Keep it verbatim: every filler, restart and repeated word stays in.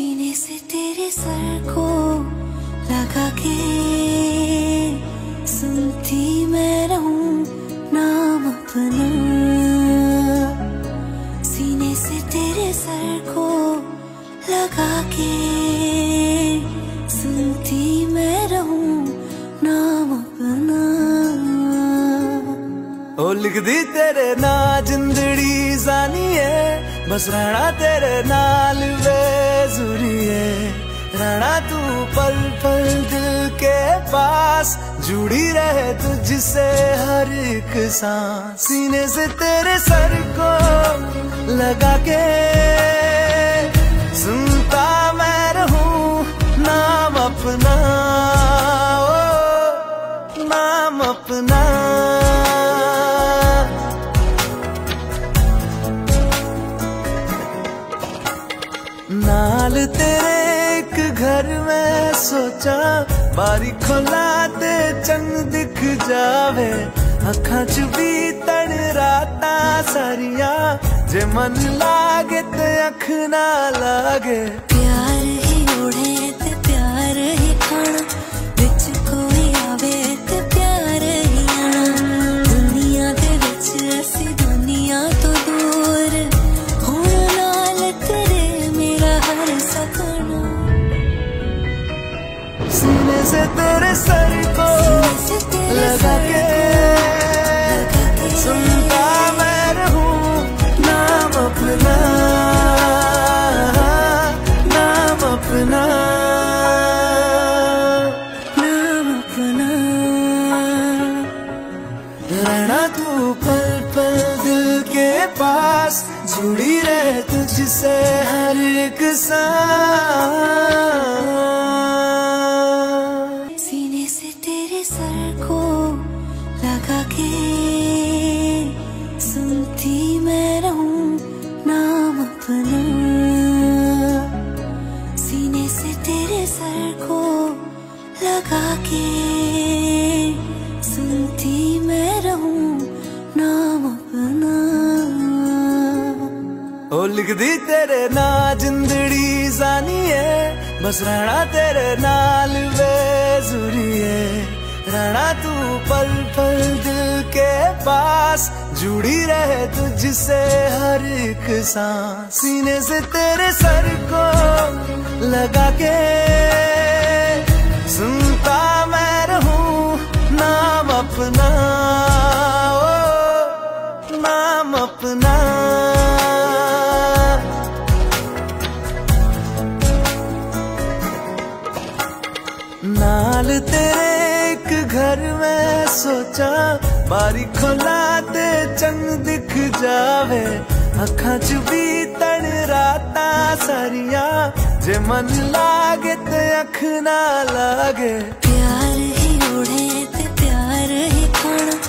सीने से तेरे सर को लगा के सुनती मैं रहूं नाम अपना। सीने से तेरे सर को लगा के सुनती मैं रहूं नाम अपना। ओ लिख दी तेरे ना जिंदड़ी जानी है, बस रहना तेरे नाल बेजुरी है। रहना तू पल पल दिल के पास, जुड़ी रहे तुझसे हर एक सांस। सीने से तेरे सर को लगा के सुनता मैं रहूं नाम अपना, ओ नाम अपना। नाल तेरे एक घर में सोचा, बारी खोला ते चंग दिख जावे। अखां च भी तन राता सारिया, जे मन लागे ते अख ना लागे। प्यार ही ओढ़े ते प्यार ही खाना, विच कोई आवे ते प्यार ही आना। दुनिया दे विच असी दुनिया तो दूर, हुण नाल तेरे मेरा हर सपना। सीने से तेरे सर को लगा के सुनता मैं रहूं नाम अपना, नाम अपना, नाम अपना। रहना तू पल पल दिल के पास, जुड़ी रहे तुझसे हर एक सांस। सीने से तेरे सर को लगा के सुनती मैं रहूं नाम अपना। सीने से तेरे सर को लगा के सुनती मैं रहूं नाम अपना। ओ लिख दी तेरे ना जिंदड़ी जानी है, बस रहना तेरे नाल बेजुरी है। रहना तू पल पल दिल के पास, जुड़ी रहे तुझसे हर एक सांस। सीने से तेरे सर को लगा के सुनता मैं रहूं नाम अपना, ओ नाम अपना। नाल तेरे एक घर में सोचा, बारी खोला ते चंग दिख जावे। अखां च भी तन राता सारिया, जे मन लागे ते अख ना लागे। प्यार ही ओढ़े ते प्यार ही खाना,